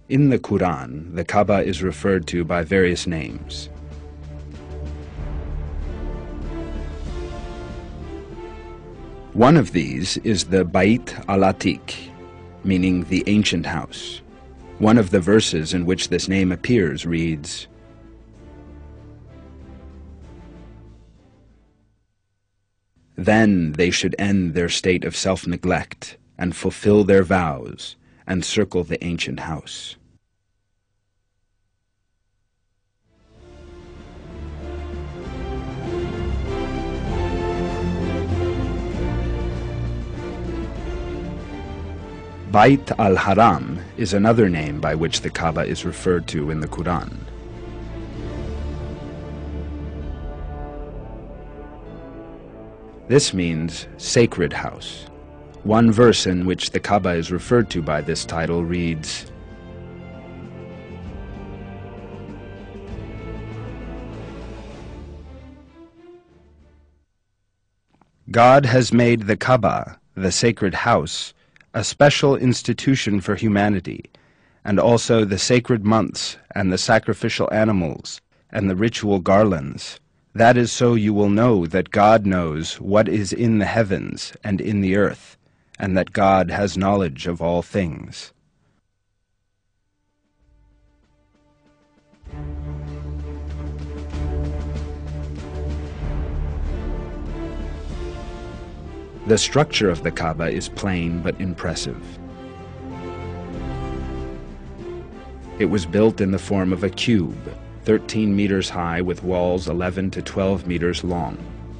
In the Quran, the Kaaba is referred to by various names. One of these is the Bait al-Atiq, meaning the ancient house. One of the verses in which this name appears reads, "Then they should end their state of self-neglect and fulfill their vows and circle the ancient house." Bait al-Haram is another name by which the Kaaba is referred to in the Quran. This means sacred house. One verse in which the Kaaba is referred to by this title reads, "God has made the Kaaba, the sacred house, a special institution for humanity, and also the sacred months and the sacrificial animals and the ritual garlands. That is so you will know that God knows what is in the heavens and in the earth, and that God has knowledge of all things." The structure of the Kaaba is plain but impressive. It was built in the form of a cube, 13 meters high with walls 11 to 12 meters long.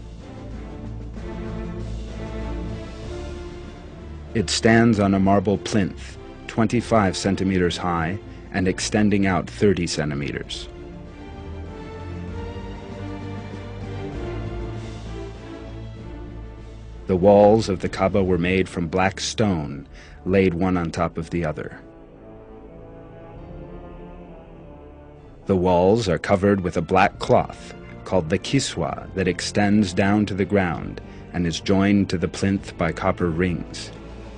It stands on a marble plinth, 25 centimeters high and extending out 30 centimeters. The walls of the Kaaba were made from black stone, laid one on top of the other. The walls are covered with a black cloth called the kiswa that extends down to the ground and is joined to the plinth by copper rings.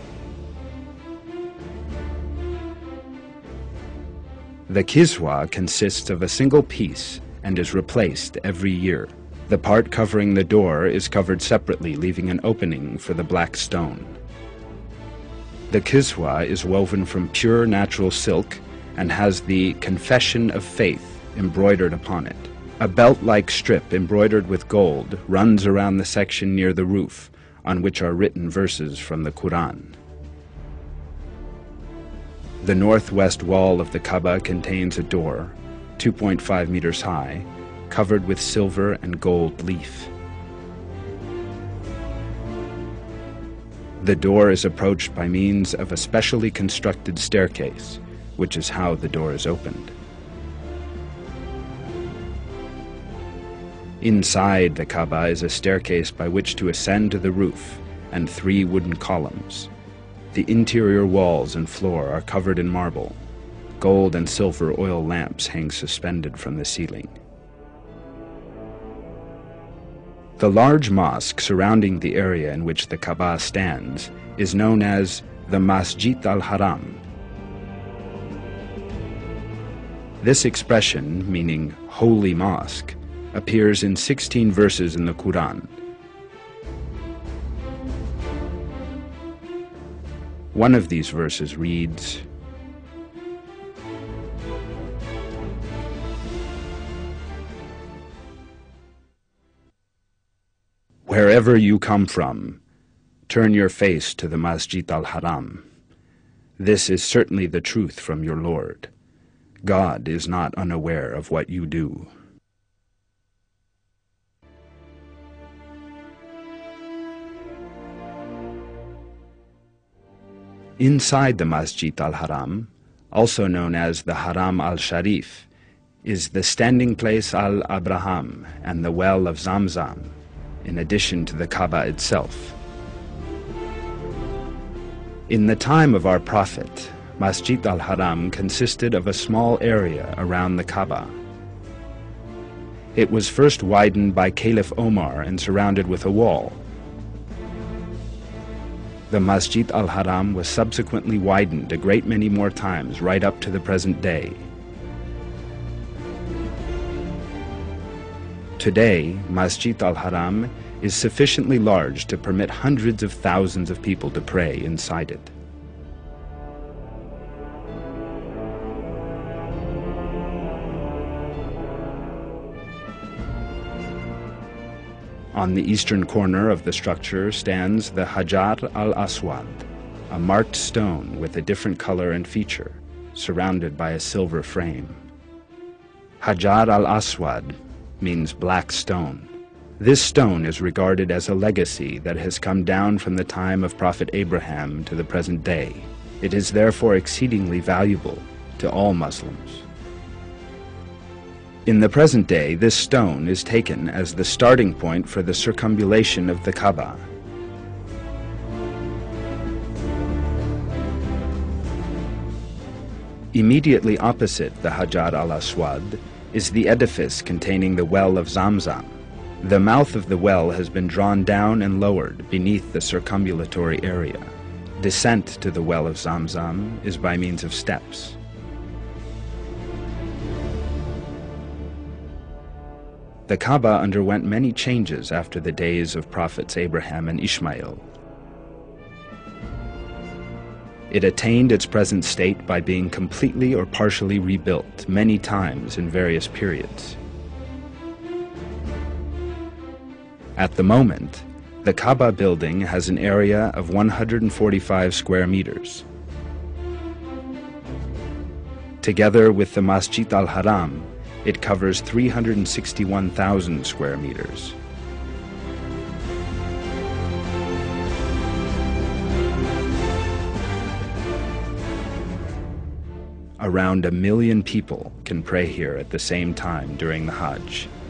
The kiswa consists of a single piece and is replaced every year. The part covering the door is covered separately, leaving an opening for the black stone. The kiswa is woven from pure natural silk and has the Confession of Faith embroidered upon it. A belt-like strip embroidered with gold runs around the section near the roof, on which are written verses from the Quran. The northwest wall of the Kaaba contains a door, 2.5 meters high, covered with silver and gold leaf. The door is approached by means of a specially constructed staircase, which is how the door is opened. Inside the Kaaba is a staircase by which to ascend to the roof and 3 wooden columns. The interior walls and floor are covered in marble. Gold and silver oil lamps hang suspended from the ceiling. The large mosque surrounding the area in which the Kaaba stands is known as the Masjid al-Haram. This expression, meaning holy mosque, appears in 16 verses in the Quran. One of these verses reads, "Wherever you come from, turn your face to the Masjid al-Haram. This is certainly the truth from your Lord. God is not unaware of what you do." Inside the Masjid al-Haram, also known as the Haram al-Sharif, is the standing place al-Abraham and the well of Zamzam, in addition to the Kaaba itself. In the time of our Prophet, Masjid al-Haram consisted of a small area around the Kaaba. It was first widened by Caliph Omar and surrounded with a wall. The Masjid al-Haram was subsequently widened a great many more times right up to the present day. Today, Masjid al-Haram is sufficiently large to permit hundreds of thousands of people to pray inside it. On the eastern corner of the structure stands the Hajar al-Aswad, a marked stone with a different color and feature, surrounded by a silver frame. Hajar al-Aswad means black stone. This stone is regarded as a legacy that has come down from the time of Prophet Abraham to the present day. It is therefore exceedingly valuable to all Muslims. In the present day, this stone is taken as the starting point for the circumambulation of the Kaaba. Immediately opposite the Hajar al-Aswad is the edifice containing the well of Zamzam. The mouth of the well has been drawn down and lowered beneath the circumambulatory area. Descent to the well of Zamzam is by means of steps. The Kaaba underwent many changes after the days of prophets Abraham and Ishmael. It attained its present state by being completely or partially rebuilt many times in various periods. At the moment, the Kaaba building has an area of 145 square meters. Together with the Masjid al-Haram, it covers 361,000 square meters. Around 1 million people can pray here at the same time during the Hajj.